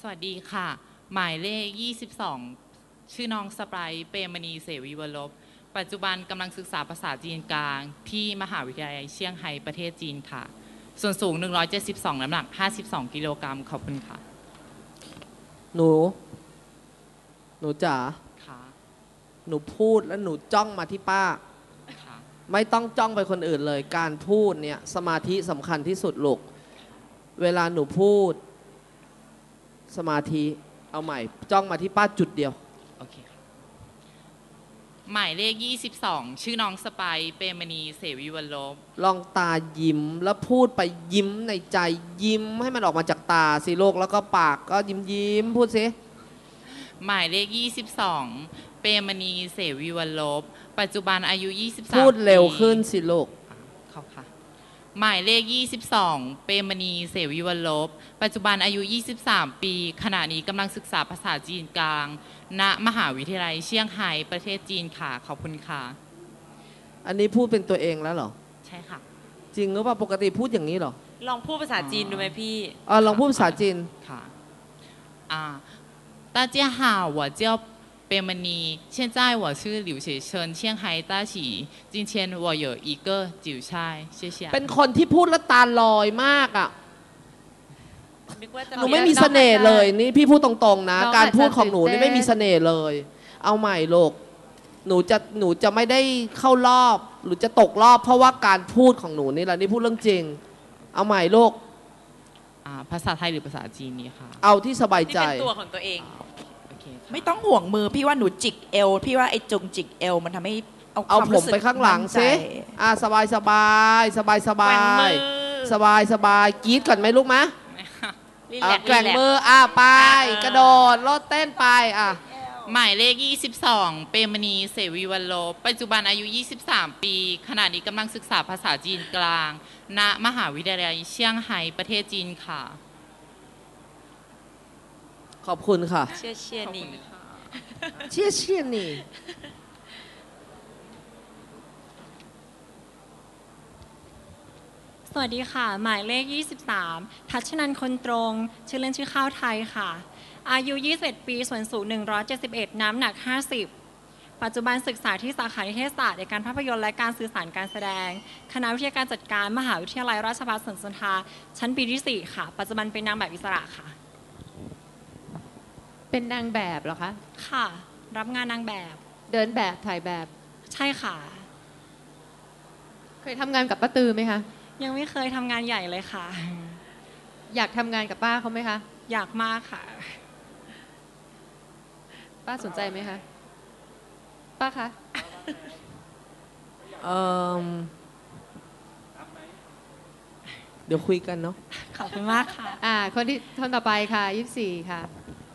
สวัสดีค่ะหมายเลข22ชื่อน้องสไปร์เปรมณีเสวีวรลบปัจจุบันกำลังศึกษาภาษาจีนกลางที่มหาวิทยาลัยเซี่ยงไฮ้ประเทศจีนค่ะส่วนสูง172น้ำหนัก52กิโลกรัมขอบคุณค่ะหนูจ๋าค่ะหนูพูดแล้วหนูจ้องมาที่ป้าค่ะไม่ต้องจ้องไปคนอื่นเลยการพูดเนี่ยสมาธิสำคัญที่สุดลูกเวลาหนูพูดสมาธิเอาใหม่จ้องมาที่ป้าจุดเดียวโอเคค่ะหมายเลข22ชื่อน้องสไปร์เปรมณีเสวีวรลบลองตายิ้มแล้วพูดไปยิ้มในใจยิ้มให้มันออกมาจากตาสิลูกแล้วก็ปากก็ยิ้มพูดสิหมายเลข22เปรมณีเสวีวรลบปัจจุบันอายุ23 พูดเร็วขึ้นสิลูกขอบค่ะหมายเลข22เปรมณีเสวีวรลบปัจจุบันอายุ23ปีขณะนี้กำลังศึกษาภาษาจีนกลางณมหาวิทยาลัยเซี่ยงไฮ้ประเทศจีนค่ะขอบคุณค่ะอันนี้พูดเป็นตัวเองแล้วเหรอใช่ค่ะจริงหรือเปล่าปกติพูดอย่างนี้เหรอลองพูดภาษาจีนดูไหมพี่ลองพูดภาษาจีนค่ะ大家好我叫贝门尼现在我是留学生上海大学今天我有一个韭菜谢谢เป็นคนที่พูดแล้วตาลอยมากอ่ะหนูไม่มีเสน่ห์เลยนี่พี่พูดตรงๆนะการพูดของหนูนี่ไม่มีเสน่ห์เลยเอาใหม่ลูกหนูจะไม่ได้เข้ารอบหรือจะตกรอบเพราะว่าการพูดของหนูนี่แหละนี่พูดเรื่องจริงเอาใหม่ลูกภาษาไทยหรือภาษาจีนนี่ค่ะเอาที่สบายใจที่เป็นตัวของตัวเองไม่ต้องห่วงมือพี่ว่าหนูจิกเอวพี่ว่าไอ้จงจิกเอวมันทำให้เอาผมไปข้างหลังซิสบายสบายสบายสบายสบายสบายกรี๊ดก่อนไหมลูกมะแกว่งมือไปกระโดดโลดเต้นไปหมายเลข22เปรมณีเสวีวรลบปัจจุบันอายุ23ปีขณะนี้กำลังศึกษาภาษาจีนกลางณมหาวิทยาลัยเซี่ยงไฮ้ประเทศจีนค่ะขอบคุณค่ะเชี่ยเชี่ยนี่เชี่ยเชี่ยนี่สวัสดีค่ะหมายเลข23ทัชนันคนตรงชื่อเล่นชื่อข้าวไทยค่ะอายุ21ปีส่วนสูง171น้ำหนัก50ปัจจุบันศึกษาที่สาขานิเทศศาสตร์ในการภาพยนตร์และการสื่อสารการแสดงคณะวิทยาการจัดการมหาวิทยาลัยราชภัฏสวนสุนทรชั้นปีที่4ค่ะปัจจุบันเป็นนางแบบอิสระค่ะเป็นนางแบบเหรอคะค่ะรับงานนางแบบเดินแบบถ่ายแบบใช่ค่ะเคยทำงานกับป้าตือไหมคะยังไม่เคยทำงานใหญ่เลยค่ะอยากทำงานกับป้าเขาไหมคะอยากมากค่ะป้าสนใจไหมคะป้าคะเดี๋ยวคุยกันเนาะขอบคุณมากค่ะคนต่อไปค่ะ24ค่ะ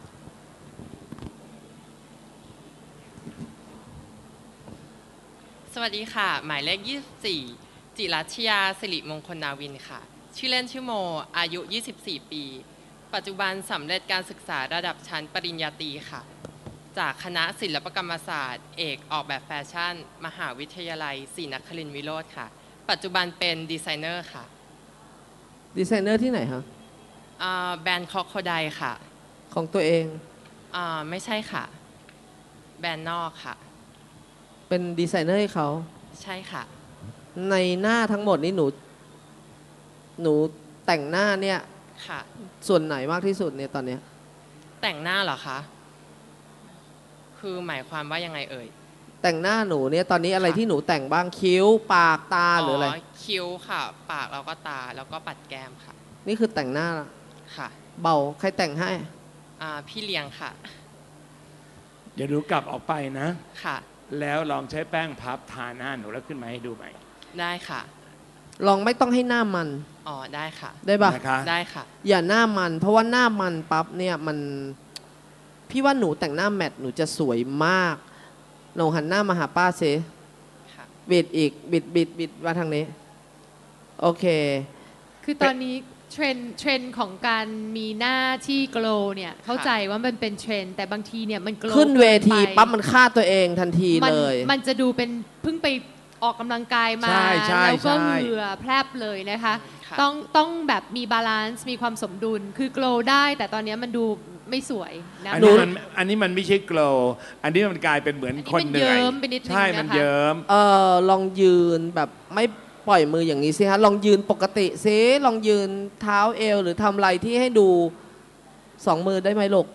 สวัสดีค่ะหมายเลข24จิรัชยาสิริมงคลนาวินค่ะชื่อเล่นชื่อโมอายุ24ปีปัจจุบันสำเร็จการศึกษาระดับชั้นปริญญาตรีค่ะจากคณะศิลปกรรมศาสตร์เอกออกแบบแฟชั่นมหาวิทยาลัยศรีนครินทร์วิโรธค่ะปัจจุบันเป็นดีไซเนอร์ค่ะดีไซเนอร์ที่ไหนคะแบรนด์คอโคไดค่ะของตัวเองไม่ใช่ค่ะแบรนด์นอกค่ะเป็นดีไซเนอร์ให้เขาใช่ค่ะในหน้าทั้งหมดนี้หนูแต่งหน้าเนี่ยค่ะส่วนไหนมากที่สุดเนี่ยตอนเนี้ยแต่งหน้าเหรอคะคือหมายความว่ายังไงเอ่ยแต่งหน้าหนูเนี่ยตอนนี้อะไรที่หนูแต่งบ้างคิ้วปากตาหรืออะไรคิ้วค่ะปากแล้วก็ตาแล้วก็ปัดแก้มค่ะนี่คือแต่งหน้าค่ะเบาใครแต่งให้พี่เลี้ยงค่ะเดี๋ยวหนูกลับออกไปนะค่ะแล้วลองใช้แป้งพับทาหน้าหนูแล้วขึ้นมาให้ดูใหม่ได้ค่ะลองไม่ต้องให้หน้ามันได้ค่ะได้ปะได้ค่ะอย่าหน้ามันเพราะว่าหน้ามันปั๊บเนี่ยมันพี่ว่าหนูแต่งหน้าแมทหนูจะสวยมากลองหันหน้ามาหาป้าเซบิดอีกบิดมาทางนี้โอเคคือตอนนี้เทรนด์ของการมีหน้าที่โกลว์เนี่ยเข้าใจว่ามันเป็นเทรนด์แต่บางทีเนี่ยมันโกลว์ขึ้นเวทีปั๊บมันฆ่าตัวเองทันทีเลยมันจะดูเป็นเพิ่งไปออกกำลังกายมาแล้วก็เหงื่อแพรบเลยนะคะต้องแบบมีบาลานซ์มีความสมดุลคือโกลว์ได้แต่ตอนนี้มันดูไม่สวยนะอันคะนี้มันไม่ใช่โกลว์อันนี้มันกลายเป็นเหมือนคนเหนื่อยอันนี้มันเยิ้มไปนิดนึงใช่นะคะมันเยิ้มลองยืนแบบไม่ปล่อยมืออย่างนี้สิฮะลองยืนปกติสิลองยืนเท้าเอวหรือทำอะไรที่ให้ดูสองมือได้ไหมลูก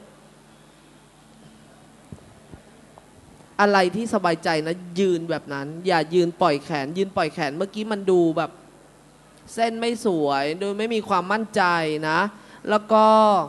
อะไรที่สบายใจนะยืนแบบนั้น อย่ายืนปล่อยแขน ยืนปล่อยแขนเมื่อกี้มันดูแบบเส้นไม่สวยโดยไม่มีความมั่นใจนะ แล้วก็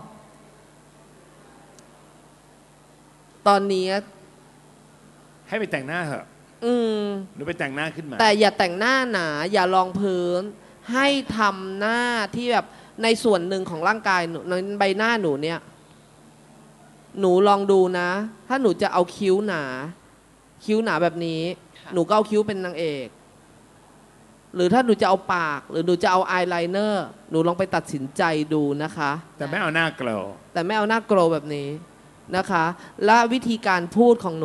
ตอนนี้ให้ไปแต่งหน้าเหอะอืมหรือไปแต่งหน้าขึ้นมาแต่อย่าแต่งหน้าหนา อย่าลองพื้น ให้ทำหน้าที่แบบในส่วนหนึ่งของร่างกายหนูในใบหน้าหนูเนี่ย หนูลองดูนะ ถ้าหนูจะเอาคิ้วหนา คิ้วหนาแบบนี้ค่ะหนูก็เอาคิ้วเป็นนางเอก หรือถ้าหนูจะเอาปาก หรือหนูจะเอาอายไลเนอร์ หนูลองไปตัดสินใจดูนะคะแต่ไม่เอาหน้าโกลว์แต่ไม่เอาหน้าโกรแบบนี้นะคะ และวิธีการพูดของหนู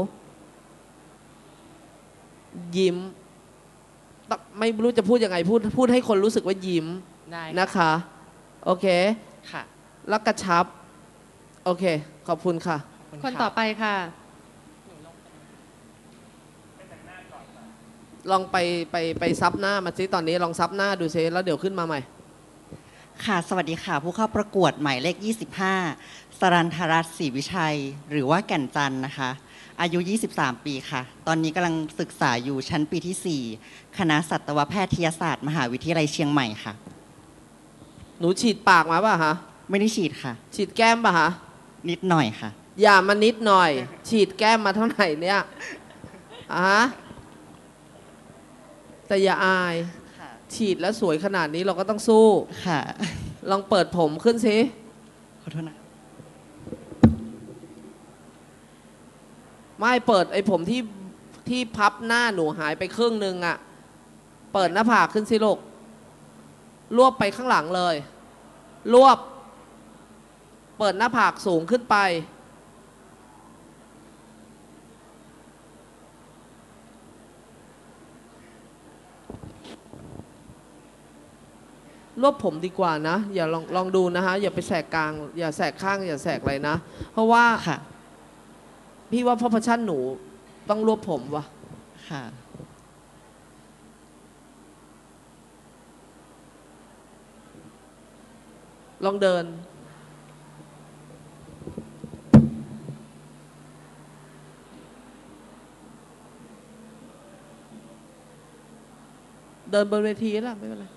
ยิ้มไม่รู้จะพูดยังไงพูดให้คนรู้สึกว่ายิ้มได้ค่ะนะคะ โอเคค่ะแล้วกระชับ โอเค ขอบคุณค่ะขอบณคนค่ะต่อไปค่ะลองไปซับหน้ามาซิตอนนี้ลองซับหน้าดูซิแล้วเดี๋ยวขึ้นมาใหม่ค่ะ สวัสดีค่ะ ผู้เข้าประกวดหมายเลข 25 สรันทรัตน์ศรีวิชัย หรือว่าแก่นจันทร์นะคะ อายุ 23 ปีค่ะ ตอนนี้กำลังศึกษาอยู่ชั้นปีที่ 4 คณะสัตวแพทยศาสตร์ มหาวิทยาลัยเชียงใหม่ค่ะหนูฉีดปากมาป่ะคะไม่ได้ฉีดค่ะฉีดแก้มป่ะคะนิดหน่อยค่ะอย่ามานิดหน่อย ฉีดแก้มมาเท่าไหร่เนี่ยฮะแต่อย่าอายค่ะฉีดแล้วสวยขนาดนี้เราก็ต้องสู้ค่ะลองเปิดผมขึ้นสิขอโทษนะไม่เปิดไอ้ผมที่พับหน้าหนูหายไปครึ่งนึงอะเปิดหน้าผากขึ้นสิลูกรวบไปข้างหลังเลย รวบ เปิดหน้าผากสูงขึ้นไป รวบผมดีกว่านะ อย่าลองดูนะฮะ อย่าไปแสกกลาง อย่าแสกข้าง อย่าแสกอะไรนะ เพราะว่าค่ะพี่ว่าพ่อพชั่นหนูต้องรวบผมว่ะค่ะลองเดิน เดินบนเวทีแล้วไม่เป็นไร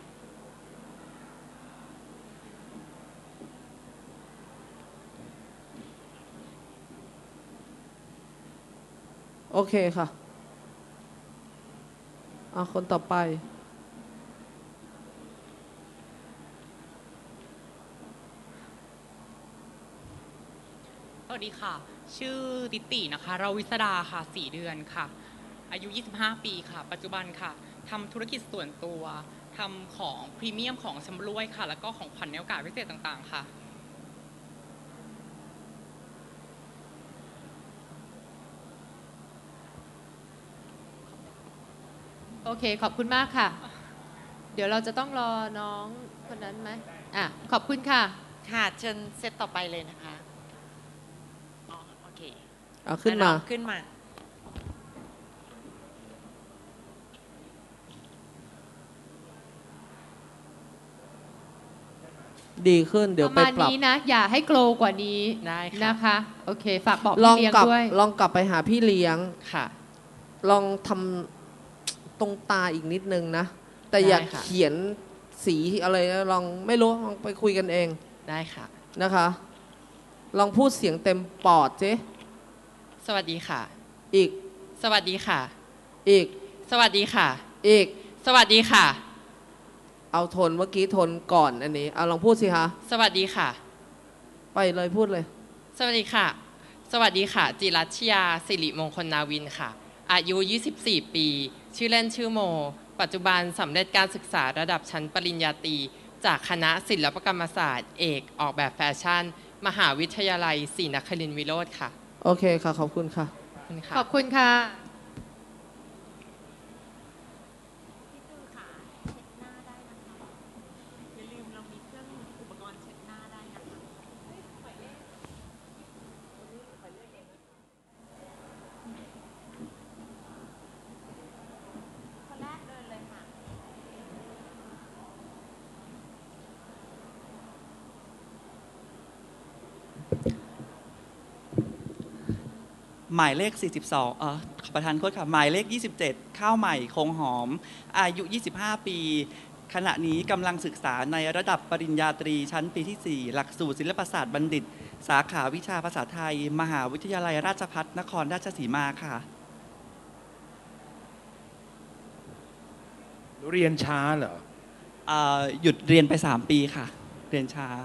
โอเคค่ะคนต่อไปสวัสดีค่ะ ชื่อติตินะคะ เราวิศดาค่ะ 4 เดือนค่ะ อายุ 25 ปีค่ะ ปัจจุบันค่ะทำธุรกิจส่วนตัวทำของพรีเมียมของชำร่วยค่ะ แล้วก็ของขวัญในโอกาสพิเศษต่างๆค่ะโอเค ขอบคุณมากค่ะ เดี๋ยวเราจะต้องรอน้องคนนั้นไหมขอบคุณค่ะค่ะเชิญเซตต่อไปเลยนะคะอ๋อโอเคเอาขึ้นมาอ่ะองขึ้นมาดีขึ้นเดี๋ยวปไประมาณปรับนี้นะ อย่าให้โกลกว่านี้ได้ค่ะนะคะ โอเค ฝากบอกลพี่องเลี้ยงกลับด้วยลองกลับไปหาพี่เลี้ยงค่ะลองทำตรงตาอีกนิดนึงนะ แต่อย่าได้ค่ะเขียนสีอะไรนะลองไม่รู้ลองไปคุยกันเองได้ค่ะนะคะ ลองพูดเสียงเต็มปอดสิสวัสดีค่ะอีกสวัสดีค่ะอีกสวัสดีค่ะอีกสวัสดีค่ะเอาทนเมื่อกี้ทนก่อนอันนี้เอาลองพูดสิคะสวัสดีค่ะไปเลยพูดเลยสวัสดีค่ะ สวัสดีค่ะ จิรัชยาสิริมงคลนาวินค่ะ อายุ 24 ปี ชื่อเล่นชื่อโม ปัจจุบันสำเร็จการศึกษาระดับชั้นปริญญาตรีจากคณะศิลปกรรมศาสตร์ เอกออกแบบแฟชั่น มหาวิทยาลัยศรีนครินทร์วิโรธค่ะโอเคค่ะ ขอบคุณค่ะขอบคุณค่ะขอบคุณค่ะอย่าลืมเรามีเครื่องอุปกรณ์เช็ดหน้าได้นะคะหมายเลข 42ขอประทานโทษค่ะ หมายเลข 27 ข้าวใหม่คงหอม อายุ 25 ปี ขณะนี้กำลังศึกษาในระดับปริญญาตรีชั้นปีที่ 4 หลักสูตรศิลปศาสตร์บัณฑิต สาขาวิชาภาษาไทย มหาวิทยาลัยราชภัฏนครราชสีมาค่ะหนูเรียนช้าเหรอหยุดเรียนไป 3 ปีค่ะ เรียนช้า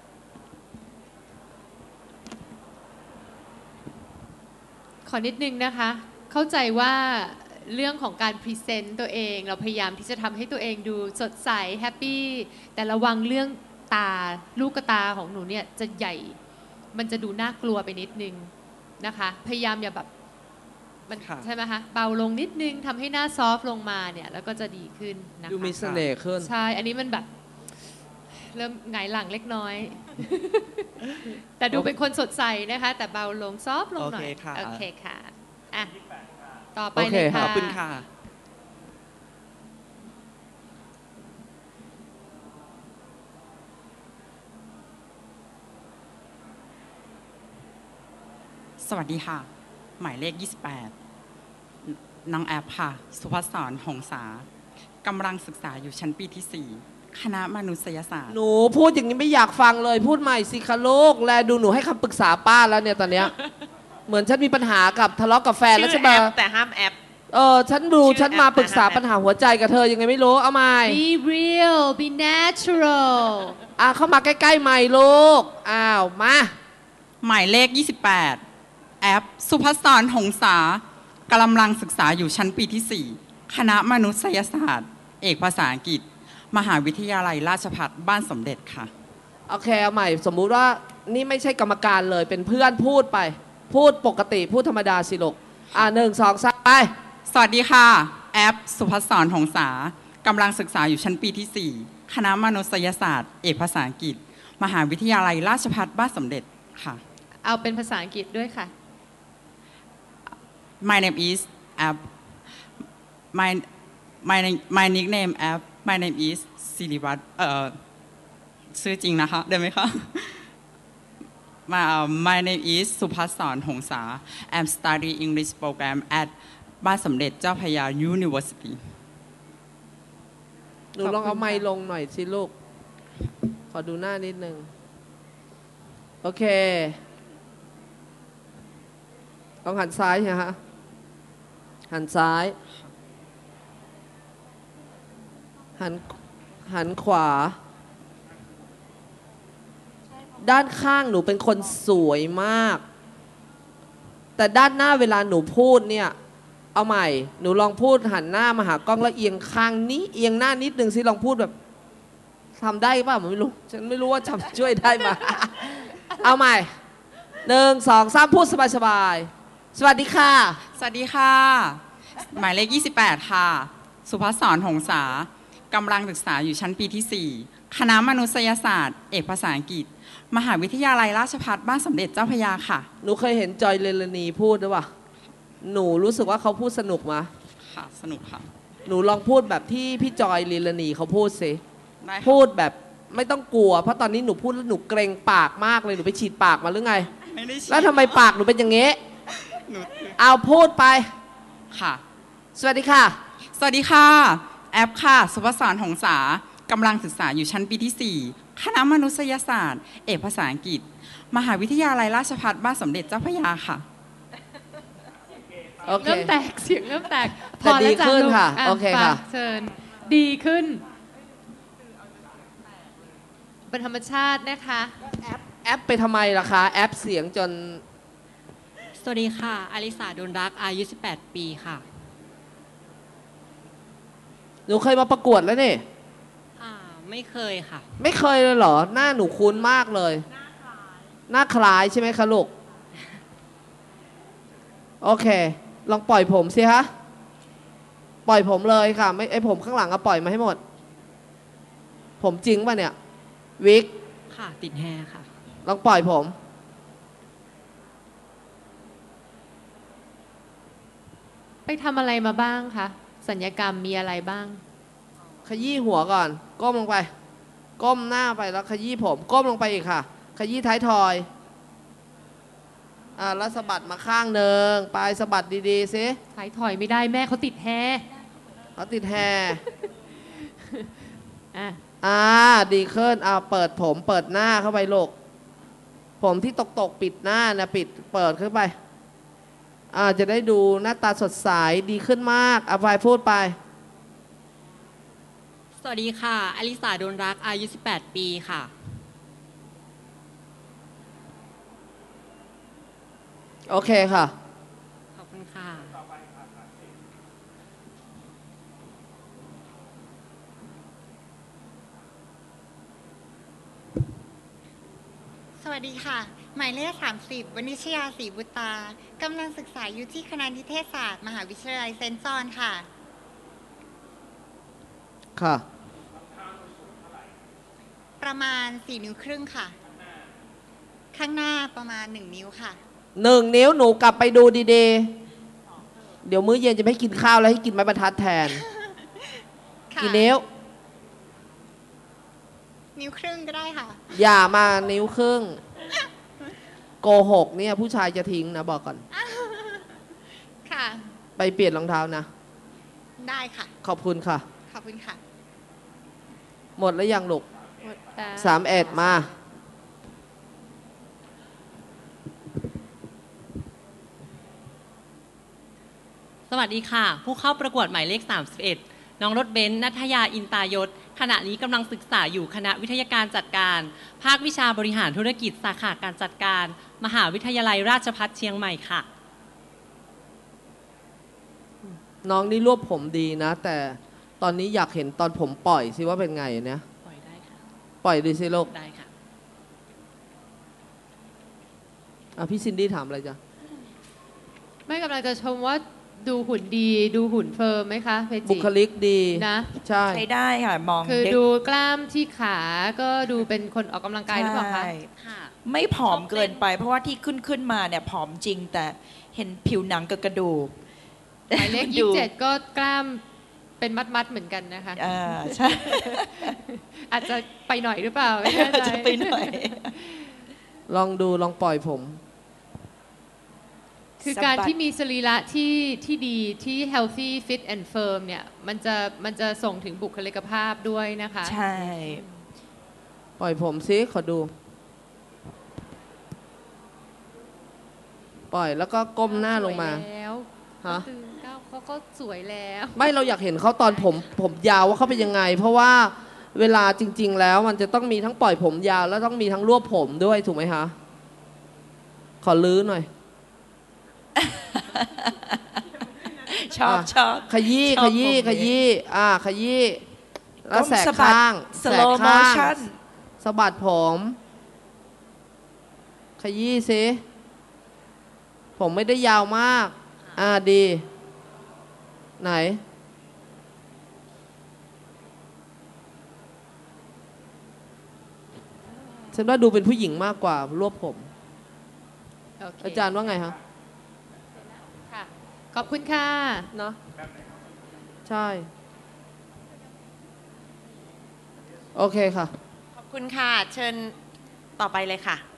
ขอนิดนึงนะคะ เข้าใจว่าเรื่องของการพรีเซนต์ตัวเองเราพยายามที่จะทำให้ตัวเองดูสดใสแฮปปี้แต่ระวังเรื่องตาลูกตาของหนูเนี่ยจะใหญ่ มันจะดูน่ากลัวไปนิดนึงนะคะ พยายามอย่าแบบมันค่ะใช่ไหมคะเบาลงนิดนึงทำให้หน้าซอฟต์ลงมาเนี่ยแล้วก็จะดีขึ้นนะคะดูมีเสน่ห์ขึ้นใช่ อันนี้มันแบบเริ่มหงายหลังเล็กน้อย แต่ดูเป็นคนสดใสนะคะ แต่เบาลงซอฟต์ลงหน่อยโอเคค่ะโอเคค่ะอ่ะ ต่อไปโอเคเลยขค่ะอบคุณค่ะสวัสดีค่ะ หมายเลข 28 น้องแอปค่ะ สุภัสสร หงษากำลังศึกษาอยู่ชั้นปีที่ 4 คณะมนุษยศาสตร์หนูพูดอย่างนี้ไม่อยากฟังเลยพูดใหม่สิคะลูกแลดูหนูให้คำปรึกษาป้าแล้วเนี่ยตอนเนี้ย เหมือนฉันมีปัญหากับทะเลาะกับแฟนแล้วชื่ใช่อไหมแอปแต่ห้ามแอปฉันดูชื่อฉันมาแอปปรึกษาแต่ห้ามแอปปัญหาหัวใจกับเธอยังไงไม่รู้เอาไม่ be real be natural เข้ามาใกล้ๆใหม่ลูกอ้าวมาหมายเลข 28 แอป สุภัสสร หงษากำลังศึกษาอยู่ชั้นปีที่ 4 คณะมนุษยศาสตร์ เอกภาษาอังกฤษ มหาวิทยาลัยราชภัฏบ้านสมเด็จค่ะโอเคเอาใหม่สมมุติว่านี่ไม่ใช่กรรมการเลยเป็นเพื่อนพูดไป พูดปกติพูดธรรมดาสิลูก1 2 3ไปสวัสดีค่ะ แอป สุภัสสร หงษากำลังศึกษาอยู่ชั้นปีที่ 4 คณะมนุษยศาสตร์ เอกภาษาอังกฤษ มหาวิทยาลัยราชภัฏบ้านสมเด็จค่ะเอาเป็นภาษาอังกฤษด้วยค่ะ My name is App my nickname App my name is ศิริวัฒน์ชื่อจริงนะคะได้ไหมคะ My name is สุภัสสร หงษา I'm studying English program at บ้านสมเด็จเจ้าพระยา University หนูลองเอาไมค์ลงหน่อยสิลูกขอดูหน้านิดนึงโอเคลองหันซ้ายใช่ไหมฮะหันซ้ายหันขวา ด้านข้างหนูเป็นคนสวยมาก แต่ด้านหน้าเวลาหนูพูดเนี่ยเอาใหม่หนูลองพูดหันหน้ามาหากล้องแล้วเอียงข้างนี้เอียงหน้านิดนึงสิลองพูดแบบทำได้ป่ะผมไม่รู้ฉันไม่รู้ว่าจะช่วยได้ไหม เอาใหม่1 2 3พูดสบายๆสวัสดีค่ะสวัสดีค่ะ หมายเลข 28 ค่ะ สุภัสสร หงษากำลังศึกษาอยู่ชั้นปีที่ 4 คณะมนุษยศาสตร์ เอกภาษาอังกฤษ มหาวิทยาลัยราชภัฏบ้านสมเด็จเจ้าพระยาค่ะหนูเคยเห็นจอยเลลนีพูดหรือเปล่าหนูรู้สึกว่าเขาพูดสนุกมะค่ะ สนุกค่ะหนูลองพูดแบบที่พี่จอยเลลนีเขาพูดสิได้ค่ะพูดแบบไม่ต้องกลัวเพราะตอนนี้หนูพูดแล้วหนูเกรงปากมากเลยหนูไปฉีดปากมาหรือไงไม่ได้ฉีดแล้วทำไมปากหนูเป็นอย่างงี้หนูเอาพูดไปค่ะสวัสดีค่ะสวัสดีค่ะ แอปค่ะ สุภัสสร หงษากำลังศึกษาอยู่ชั้นปีที่ 4 คณะมนุษยศาสตร์ เอกภาษาอังกฤษ มหาวิทยาลัยราชภัฏบ้านสมเด็จเจ้าพระยาค่ะโอเคเริ่มแตกเสียงเริ่มแตกแต่ดีขึ้นค่ะลูกโอเคค่ะไปเชิญดีขึ้น เป็นธรรมชาตินะคะแอปไปทำไมล่ะคะ แอปเสียงจนสวัสดีค่ะอลิสาดุลรักษ์อายุ 18 ปีค่ะหนูเคยมาประกวดแล้วนี่ไม่เคยค่ะไม่เคยเลยเหรอ หน้าหนูคุ้นมากเลย หน้าคล้ายใช่ไหมคะลูก โอเค ลองปล่อยผมสิฮะ ปล่อยผมเลยค่ะ ไม่ไอผมข้างหลังก็ปล่อยมาให้หมด ผมจริงป่ะเนี่ย วิกค่ะ ติดแฮร์ค่ะลองปล่อยผมไปทำอะไรมาบ้างคะสัญญกรรมมีอะไรบ้างขยี้หัวก่อน ก้มลงไป ก้มหน้าไปแล้วขยี้ผม ก้มลงไปอีกค่ะ ขยี้ท้ายทอยแล้วสะบัดมาข้างหนึ่งไปสะบัดดีๆสิถอยถอยไม่ได้แม่เขาติดแฮเขาติดแฮอ่ะดีขึ้นเปิดผมเปิดหน้าเข้าไปลูกผมที่ตกปิดหน้านะปิดเปิดขึ้นไปจะได้ดูหน้าตาสดใสดีขึ้นมากไปพูดไปสวัสดีค่ะ อลิสาดนรัก อายุ 18 ปีค่ะโอเคค่ะขอบคุณค่ะสวัสดีค่ะ หมายเลข30 วณิชยาศรีบุตรากำลังศึกษาอยู่ที่คณะนิเทศศาสตร์ มหาวิทยาลัยเซนต์จอห์นค่ะค่ะประมาณ4 นิ้วครึ่งค่ะ ข้างหน้าประมาณ1 นิ้วค่ะ 1 นิ้วหนูกลับไปดูดีๆ เดี๋ยวมื้อเย็นจะไม่ให้กินข้าวแล้วให้กินไม้บรรทัดแทน กี่นิ้วนิ้วครึ่งก็ได้ค่ะอย่ามานิ้วครึ่ง โกหกเนี่ยผู้ชายจะทิ้งนะบอกก่อนค่ะไปเปลี่ยนรองเท้านะได้ค่ะขอบคุณค่ะขอบคุณค่ะหมดแล้วยังลูกหมดแล้ว 31มาสวัสดีค่ะ ผู้เข้าประกวดหมายเลข 31 น้องรถเบนซ์ ณัฐยา อินตายศ ขณะนี้กำลังศึกษาอยู่คณะวิทยาการจัดการ ภาควิชาบริหารธุรกิจสาขาการจัดการ มหาวิทยาลัยราชภัฏเชียงใหม่ค่ะน้องนี่รวบผมดีนะ แต่ตอนนี้อยากเห็นตอนผมปล่อยสิว่าเป็นไงเนี่ยปล่อยได้ค่ะปล่อยดีสิลูกได้ค่ะพี่ซินดี้ถามอะไรจ๊ะไม่กำลังจะชมว่าดูหุ่นดีดูหุ่นเฟิร์มไหมคะเมจิบุคลิกดีนะใช่ใช้ได้ค่ะ มองคือเด็กดูกล้ามที่ขาก็ดูเป็นคนออกกำลังกายหรือเปล่าคะใช่ไม่ผอมเกินไป เพราะว่าที่ขึ้นมาเนี่ยผอมจริง แต่เห็นผิวหนังกับกระดูกหมายเลขดู 27 ก็กล้ามเป็นมัดๆเหมือนกันนะคะใช่อาจจะไปหน่อยหรือเปล่าไม่แน่ใจจะไปหน่อยลองดูลองปล่อยผมคือการที่มีสรีระที่ดีที่ healthy fit and firm เนี่ยมันจะส่งถึงบุคลิกภาพด้วยนะคะใช่ปล่อยผมสิขอดู ปล่อยแล้วก็ก้มหน้าลงมาสวยแล้วฮะตื่นก้าวเขาก็สวยแล้วไม่เราอยากเห็นเขาตอนผมยาวว่าเขาเป็นยังไง เพราะว่าเวลาจริง ๆ แล้วมันจะต้องมีทั้งปล่อยผมยาวแล้วต้องมีทั้งรวบผมด้วยถูกไหมคะขอลื้อหน่อยชอบชอบขยี้ชอบขยี้ผมนี้ขยี้ขยี้แล้วก้มแสกสะบัดข้าง slow แสกข้าง motion สะบัดผม ขยี้สิผมไม่ได้ยาวมากดี ไหน ฉันว่าดูเป็นผู้หญิงมากกว่ารวบผมโอเคอาจารย์ว่าไงคะค่ะขอบคุณค่ะเนาะใช่ โอเคค่ะขอบคุณค่ะ เชิญต่อไปเลยค่ะ